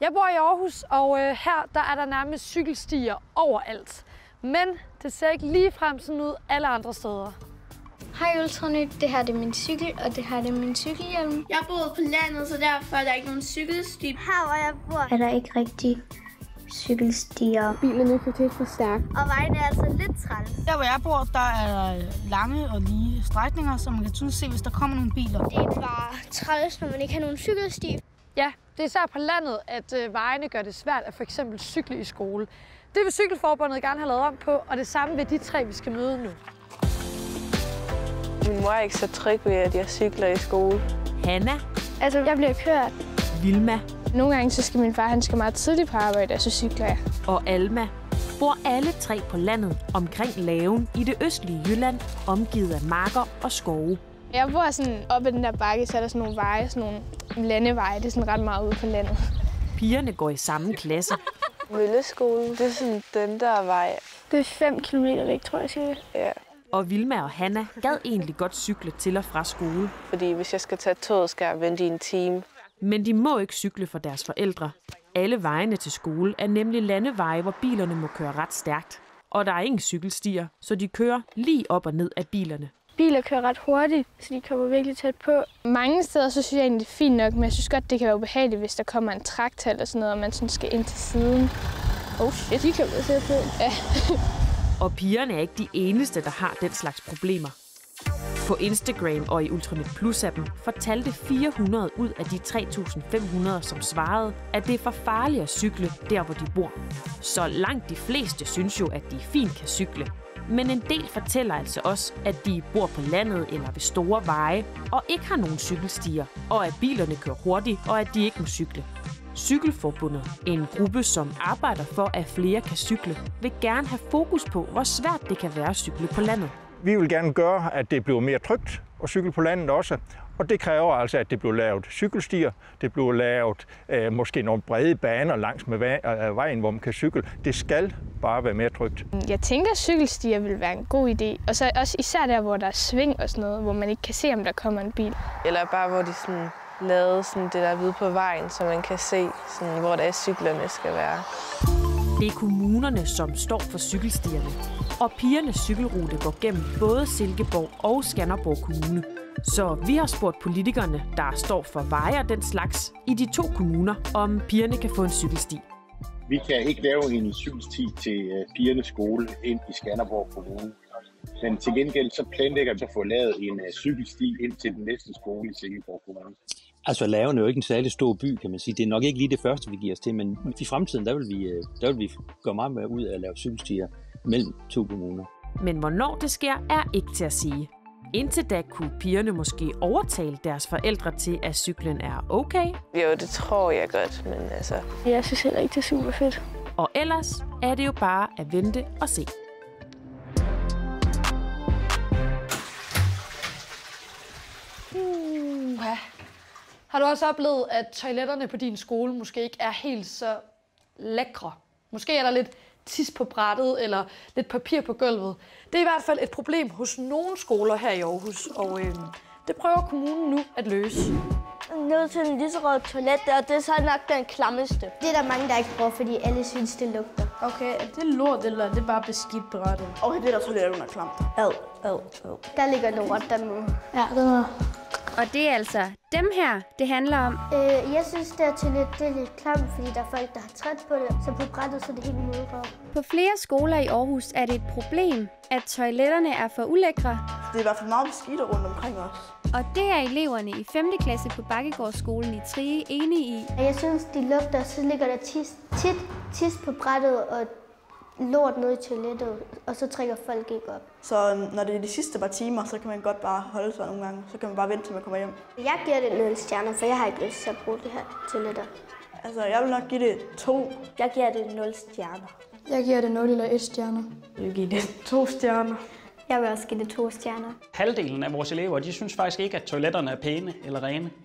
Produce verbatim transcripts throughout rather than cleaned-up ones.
Jeg bor i Aarhus, og øh, her der er der nærmest cykelstier overalt. Men det ser ikke ligefrem sådan ud alle andre steder. Hej Ultranyt, det her er min cykel, og det her er min cykelhjelm. Jeg bor på landet, så derfor er der ikke nogen cykelsti. Her hvor jeg bor er der ikke rigtig cykelstier. Bilerne kan tæt for stærkt. Og vejen er altså lidt træls. Der hvor jeg bor, der er lange og lige strækninger, så man kan tydeligt se, hvis der kommer nogle biler. Det er bare træls, når man ikke har nogen cykelsti. Ja, det er især på landet, at øh, vejene gør det svært at for eksempel cykle i skole. Det vil Cykelforbundet gerne have lavet om på, og det samme ved de tre, vi skal møde nu. Min mor er ikke så tryg ved, at jeg cykler i skole. Hanna. Altså, jeg bliver kørt. Vilma. Nogle gange så skal min far, han skal meget tidligt på arbejde, og så cykler jeg. Og Alma bor alle tre på landet omkring Laven i det østlige Jylland, omgivet af marker og skove. Jeg bor sådan oppe ad den der bakke, så er der sådan nogle veje, sådan nogle landeveje. Det er sådan ret meget ude på landet. Pigerne går i samme klasse. Mølleskolen, det er sådan den der vej. Det er fem kilometer væk, tror jeg, siger. Ja. Og Vilma og Hanna gad egentlig godt cykle til og fra skole. Fordi hvis jeg skal tage toget, skal jeg vente i en time. Men de må ikke cykle for deres forældre. Alle vejene til skole er nemlig landeveje, hvor bilerne må køre ret stærkt. Og der er ingen cykelstier, så de kører lige op og ned af bilerne. Biler kører ret hurtigt, så de kommer virkelig tæt på. Mange steder så synes jeg egentlig, det er fint nok, men jeg synes godt, det kan være ubehageligt, hvis der kommer en traktor eller sådan noget, og man sådan skal ind til siden. Oh shit, de kan man se på. Ja. Og pigerne er ikke de eneste, der har den slags problemer. På Instagram og i Ultranyt Plus-appen fortalte fire hundrede ud af de tre tusind fem hundrede, som svarede, at det er for farligt at cykle der, hvor de bor. Så langt de fleste synes jo, at de fint kan cykle. Men en del fortæller altså også, at de bor på landet eller ved store veje og ikke har nogen cykelstier, og at bilerne kører hurtigt, og at de ikke må cykle. Cykelforbundet, en gruppe, som arbejder for, at flere kan cykle, vil gerne have fokus på, hvor svært det kan være at cykle på landet. Vi vil gerne gøre, at det bliver mere trygt at cykle på landet også. Og det kræver altså, at det bliver lavet cykelstier, det bliver lavet øh, måske nogle brede baner langs med vejen, hvor man kan cykle. Det skal bare være mere trygt. Jeg tænker, at cykelstier vil være en god idé. Og så også især der, hvor der er sving og sådan noget, hvor man ikke kan se, om der kommer en bil. Eller bare, hvor de sådan lavede sådan det der hvide på vejen, så man kan se, sådan, hvor der er cyklerne skal være. Det er kommunerne, som står for cykelstierne. Og pigernes cykelrute går gennem både Silkeborg og Skanderborg Kommune. Så vi har spurgt politikerne, der står for veje og den slags, i de to kommuner, om pigerne kan få en cykelsti. Vi kan ikke lave en cykelsti til pigernes skole ind i Skanderborg Kommune. Men til gengæld så planlægger vi at få lavet en cykelsti ind til den næste skole i Silkeborg Kommune. Altså Laven er jo ikke en særlig stor by, kan man sige. Det er nok ikke lige det første, vi giver os til, men i fremtiden der vil vi, der vil vi gå meget mere ud af at lave cykelstier mellem to kommuner. Men hvornår det sker, er ikke til at sige. Indtil da kunne pigerne måske overtale deres forældre til, at cyklen er okay. Jo, det tror jeg godt, men altså... Jeg synes heller ikke, det er super fedt. Og ellers er det jo bare at vente og se. Uh, har du også oplevet, at toiletterne på din skole måske ikke er helt så lækre? Måske er der lidt tis på brættet eller lidt papir på gulvet. Det er i hvert fald et problem hos nogle skoler her i Aarhus, og øh, det prøver kommunen nu at løse. Ned til en lyserød toilet, og det er så nok den klammeste. Det er der mange, der ikke bruger, fordi alle synes, det lugter. Okay, er det lort, eller er det bare beskidt brættet? Okay, det er der toilet under klamt. Ad, ad, ad. Der ligger lort dernede. Ja, den er. Og det er altså dem her, det handler om. Øh, jeg synes, det er toilet, det er lidt klamt, fordi der er folk, der har træt på det. Så på brættet, så er det helt mudret. På flere skoler i Aarhus er det et problem, at toiletterne er for ulækre. Det er i hvert fald meget beskidt rundt omkring os. Og det er eleverne i femte klasse på Bakkegårdsskolen i Trige enige i. Jeg synes, de lugter, så ligger der tis, tit tis på brættet og lort ned i toilettet, og så trækker folk ikke op. Så når det er de sidste par timer, så kan man godt bare holde sig nogle gange. Så kan man bare vente, til man kommer hjem. Jeg giver det nul stjerner, for jeg har ikke lyst til at bruge det her toiletter. Altså, jeg vil nok give det to. Jeg giver det nul stjerner. Jeg giver det nul eller et stjerner. Jeg vil give det to stjerner. Jeg vil også give det to stjerner. Halvdelen af vores elever, de synes faktisk ikke, at toiletterne er pæne eller rene.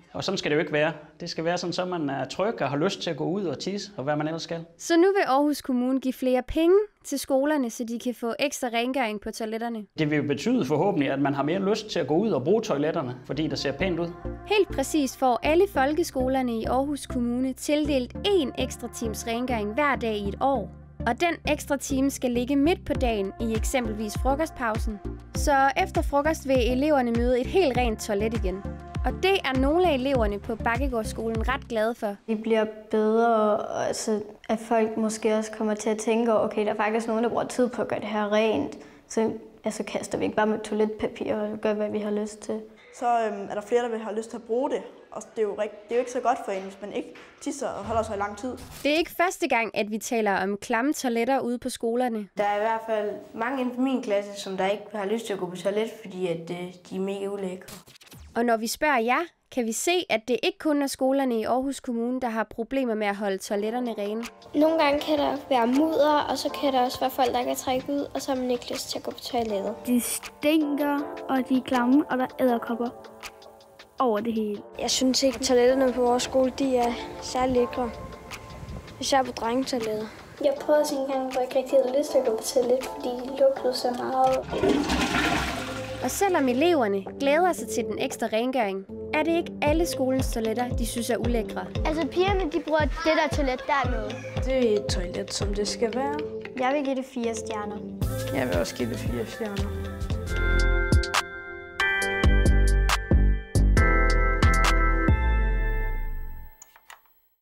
Og sådan skal det jo ikke være. Det skal være sådan, så man er tryg og har lyst til at gå ud og tisse, og hvad man ellers skal. Så nu vil Aarhus Kommune give flere penge til skolerne, så de kan få ekstra rengøring på toiletterne. Det vil jo betyde forhåbentlig, at man har mere lyst til at gå ud og bruge toiletterne, fordi det ser pænt ud. Helt præcis får alle folkeskolerne i Aarhus Kommune tildelt én ekstra times rengøring hver dag i et år. Og den ekstra time skal ligge midt på dagen i eksempelvis frokostpausen. Så efter frokost vil eleverne møde et helt rent toilet igen. Og det er nogle af eleverne på Bakkegårdsskolen ret glade for. Vi bliver bedre, og altså, at folk måske også kommer til at tænke, okay, der er faktisk nogen, der bruger tid på at gøre det her rent. Så altså, kaster vi ikke bare med toiletpapir og gør, hvad vi har lyst til. Så øhm, er der flere, der vil have lyst til at bruge det. Og det er, jo rigt, det er jo ikke så godt for en, hvis man ikke tisser og holder sig i lang tid. Det er ikke første gang, at vi taler om klamme toiletter ude på skolerne. Der er i hvert fald mange inden for min klasse, som der ikke har lyst til at gå på toilet, fordi at, øh, de er mega ulækre. Og når vi spørger jer, kan vi se, at det ikke kun er skolerne i Aarhus Kommune, der har problemer med at holde toiletterne rene. Nogle gange kan der være mudder, og så kan der også være folk, der kan trække ud, og så har man ikke lyst til at gå på toilettet. De stinker, og de er klamme, og der er edderkopper over det hele. Jeg synes ikke, at toiletterne på vores skole de er særlig lækre. Især på drengetoiletter. Jeg prøvede at sige en gang, hvor jeg ikke rigtig havde lyst til at gå på toilet, fordi de lugtede så meget. Og selvom eleverne glæder sig til den ekstra rengøring, er det ikke alle skolens toiletter, de synes er ulækre. Altså pigerne, de bruger det der toilet dernede. Det er et toilet, som det skal være. Jeg vil give det fire stjerner. Jeg vil også give det fire stjerner.